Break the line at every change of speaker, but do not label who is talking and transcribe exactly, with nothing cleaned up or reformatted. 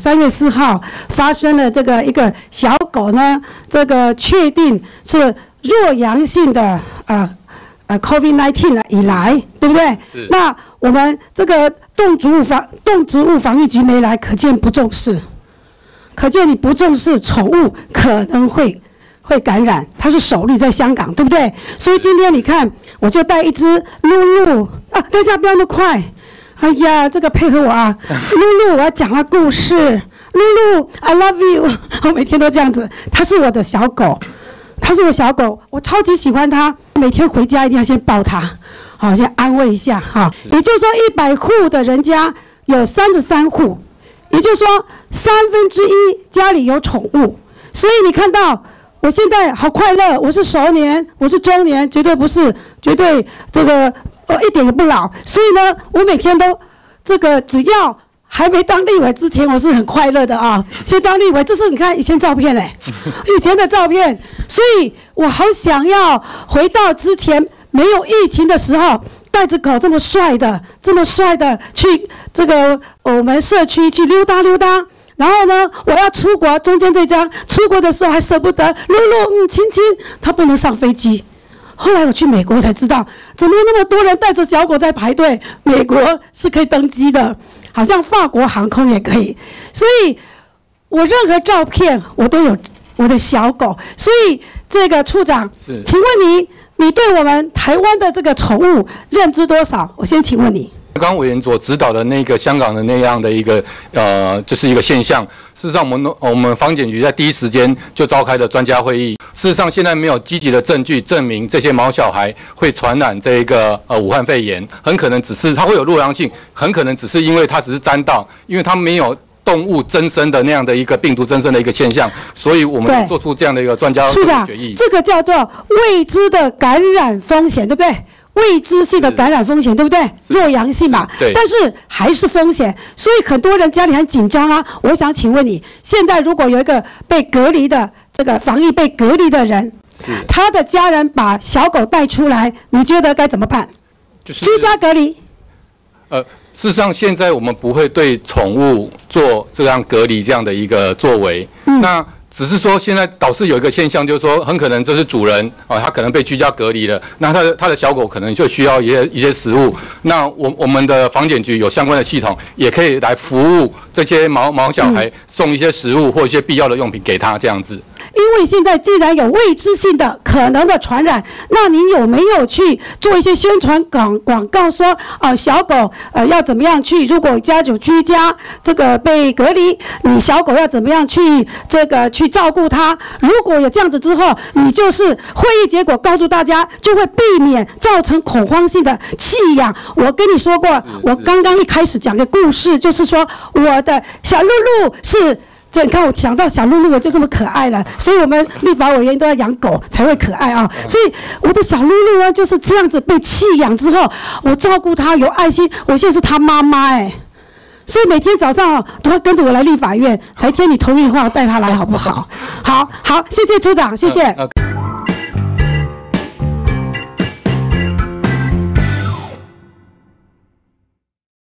三月四号发生了这个一个小狗呢，这个确定是弱阳性的呃呃 COVID 十九 以来，对不对？那我们这个动植物防动植物防疫局没来，可见不重视，可见你不重视宠物可能会。 会感染，它是首例在香港，对不对？所以今天你看，我就带一只露露啊，等一下不要那么快，哎呀，这个配合我啊，露露，我要讲个故事，露露 ，I love you， 我每天都这样子，它是我的小狗，它是我小狗，我超级喜欢它，每天回家一定要先抱它，好，先安慰一下哈。也就是说，一百户的人家有三十三户，也就是说三分之一家里有宠物，所以你看到。 我现在好快乐，我是熟年，我是中年，绝对不是，绝对这个呃一点也不老。所以呢，我每天都这个只要还没当立委之前，我是很快乐的啊。先当立委，这是你看以前照片嘞，以前的照片。所以我好想要回到之前没有疫情的时候，带着狗这么帅的、这么帅的去这个我们社区去溜达溜达。 然后呢，我要出国，中间这张出国的时候还舍不得，露露，嗯，亲亲，他不能上飞机。后来我去美国才知道，怎么那么多人带着小狗在排队？美国是可以登机的，好像法国航空也可以。所以，我任何照片我都有我的小狗。所以，这个处长，请问你，你对我们台湾的这个宠物认知多少？我先请问你。
刚刚委员所指导的那个香港的那样的一个呃，就是一个现象。事实上，我们我们防检局在第一时间就召开了专家会议。事实上，现在没有积极的证据证明这些毛小孩会传染这一个呃武汉肺炎，很可能只是它会有弱阳性，很可能只是因为它只是沾到，因为它没有动物增生的那样的一个病毒增生的一个现象，所以我们做出这样的一个专家决议。
这个叫做未知的感染风险，对不对？ 未知性的感染风险，对不对？弱阳性嘛，
对，
但是还是风险，所以很多人家里很紧张啊。我想请问你，现在如果有一个被隔离的这个防疫被隔离的人，他的家人把小狗带出来，你觉得该怎么办？就是居家隔离。
呃，事实上现在我们不会对宠物做这样隔离这样的一个作为，嗯、那。 只是说，现在导致有一个现象，就是说，很可能这是主人啊，他可能被居家隔离了，那他的他的小狗可能就需要一些一些食物。那我我们的防检局有相关的系统，也可以来服务这些毛毛小孩，送一些食物或一些必要的用品给他这样子。
因为现在既然有未知性的可能的传染，那你有没有去做一些宣传广广告说，啊、呃，小狗呃要怎么样去？如果家有居家这个被隔离，你小狗要怎么样去这个去照顾它？如果有这样子之后，你就是会议结果告诉大家，就会避免造成恐慌性的弃养。我跟你说过，我刚刚一开始讲的故事，就是说我的小露露是。 这你看，我想到小露露，我就这么可爱了，所以我们立法委员都要养狗才会可爱啊。所以我的小露露呢，就是这样子被弃养之后，我照顾她有爱心，我现在是她妈妈哎，所以每天早上哦都会跟着我来立法院。哪一天你同意的话，我带她来好不好？好好，谢谢组长，谢谢。